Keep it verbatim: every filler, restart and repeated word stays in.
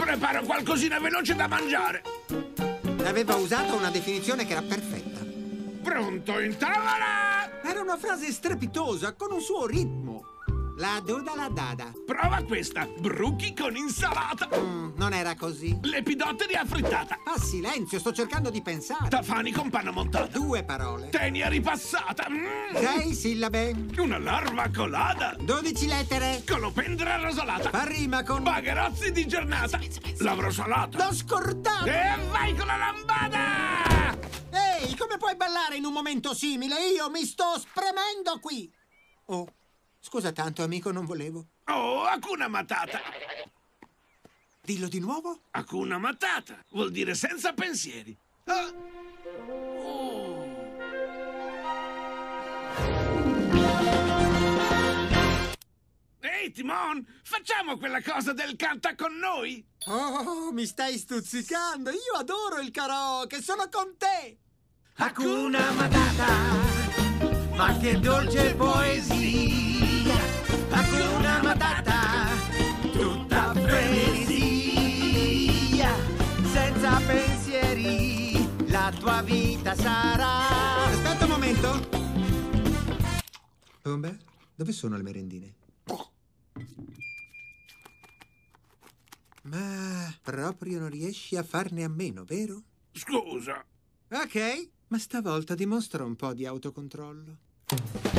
Preparo qualcosina veloce da mangiare. Aveva usato una definizione che era perfetta. Pronto in tavola! Era una frase strepitosa, con un suo ritmo. La doda la dada. Prova questa, bruchi con insalata. Mm, non era così. Lepidotteri affrittata. Ah, silenzio, sto cercando di pensare. Tafani con panna montata. Due parole. Tenia ripassata. Mm. Sei sillabe. Una larva colada. Dodici lettere. Colopendra rosolata. Fa rima con... Bagherozzi di giornata. L'avrò salata. L'ho scordato. E vai con la lambada! Ehi, come puoi ballare in un momento simile? Io mi sto spremendo qui. Oh, scusa tanto, amico, non volevo. Oh, Hakuna Matata. Dillo di nuovo. Hakuna Matata vuol dire senza pensieri. Ah. Oh. Ehi, Timon, facciamo quella cosa del canta con noi? Oh, mi stai stuzzicando. Io adoro il karaoke, sono con te. Hakuna Matata, ma che dolce poesia. Hakuna Matata, tutta frenesia. Senza pensieri, la tua vita sarà. Aspetta un momento. Pumba, dove sono le merendine? Ma proprio non riesci a farne a meno, vero? Scusa. Ok, ma stavolta dimostra un po' di autocontrollo.